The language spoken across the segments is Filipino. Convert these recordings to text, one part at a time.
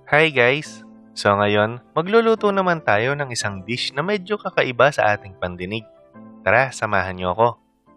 Hi guys! So ngayon, magluluto naman tayo ng isang dish na medyo kakaiba sa ating pandinig. Tara, samahan niyo ako.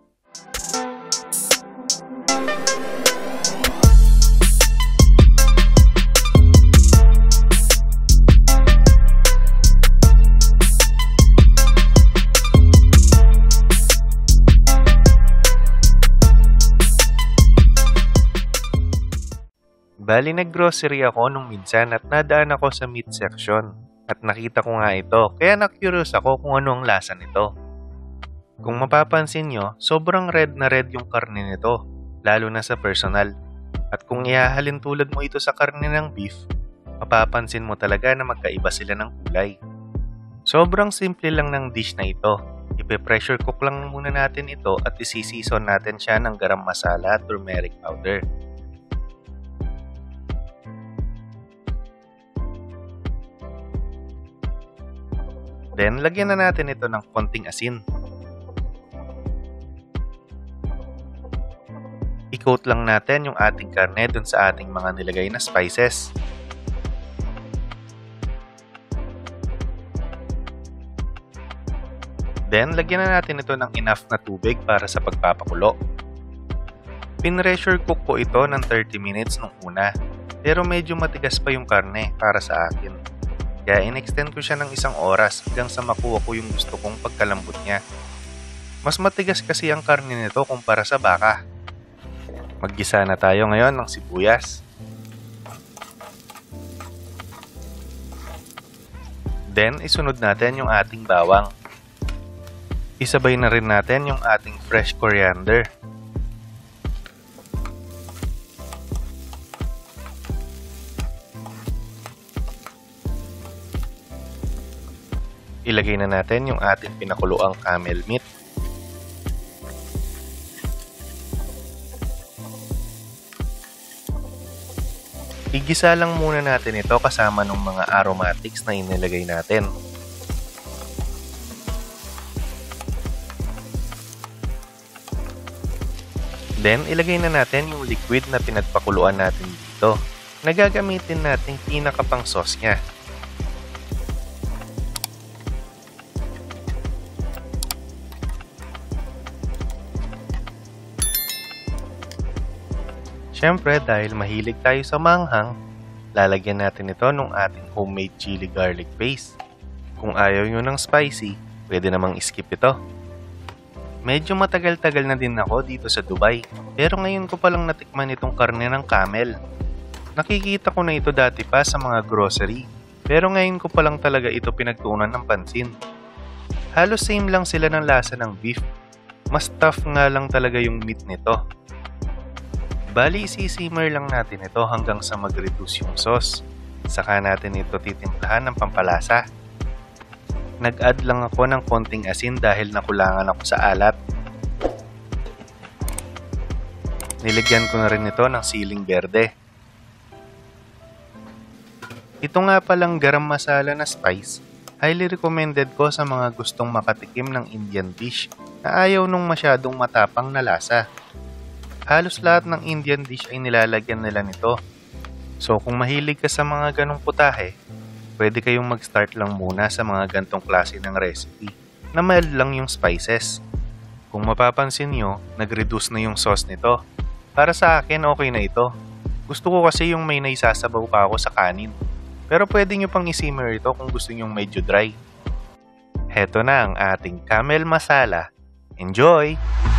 Bali naggrocery ako nung minsan at nadaan ako sa meat section. At nakita ko nga ito, kaya na-curious ako kung ano ang lasa nito. Kung mapapansin nyo, sobrang red na red yung karne nito, lalo na sa personal. At kung ihahalin tulad mo ito sa karne ng beef, mapapansin mo talaga na magkaiba sila ng kulay. Sobrang simple lang ng dish na ito. Ipe-pressure cook lang muna natin ito at isisison natin siya ng garam masala at turmeric powder. Then, lagyan na natin ito ng konting asin. I-coat lang natin yung ating karne dun sa ating mga nilagay na spices. Then, lagyan na natin ito ng enough na tubig para sa pagpapakulo. Pin-pressure cook ko ito ng 30 minutes nung una, pero medyo matigas pa yung karne para sa akin. Kaya in-extend ko siya ng 1 oras hanggang sa makuha ko yung gusto kong pagkalambot niya. Mas matigas kasi ang karne nito kumpara sa baka. Maggisa na tayo ngayon ng sibuyas. Then, isunod natin yung ating bawang. Isabay na rin natin yung ating fresh coriander. Ilagay na natin yung ating pinakuluang camel meat. Igisa lang muna natin ito kasama ng mga aromatics na inilagay natin. Then, ilagay na natin yung liquid na pinagpakuluan natin dito. Nagagamitin natin pinakapang sauce niya. Siyempre, dahil mahilig tayo sa manghang, lalagyan natin ito ng ating homemade chili garlic paste. Kung ayaw nyo ng spicy, pwede namang skip ito. Medyo matagal-tagal na din ako dito sa Dubai, pero ngayon ko palang natikman itong karne ng camel. Nakikita ko na ito dati pa sa mga grocery, pero ngayon ko palang talaga ito pinagtuunan ng pansin. Halos same lang sila ng lasa ng beef, mas tough nga lang talaga yung meat nito. Bali, isisimmer lang natin ito hanggang sa mag-reduce yung sauce. Saka natin ito titimplahan ng pampalasa. Nag-add lang ako ng konting asin dahil nakulangan ako sa alat. Nilagyan ko na rin ito ng siling berde. Ito nga palang garam masala na spice, highly recommended ko sa mga gustong makatikim ng Indian dish na ayaw nung masyadong matapang na lasa. Halos lahat ng Indian dish ay nilalagyan nila nito. So kung mahilig ka sa mga ganong putahe, pwede kayong mag-start lang muna sa mga gantong klase ng recipe na mild lang yung spices. Kung mapapansin nyo, nag-reduce na yung sauce nito. Para sa akin, okay na ito. Gusto ko kasi yung may naisasabaw pa ako sa kanin. Pero pwede nyo pang isimmer ito kung gusto nyo medyo dry. Heto na ang ating camel masala. Enjoy!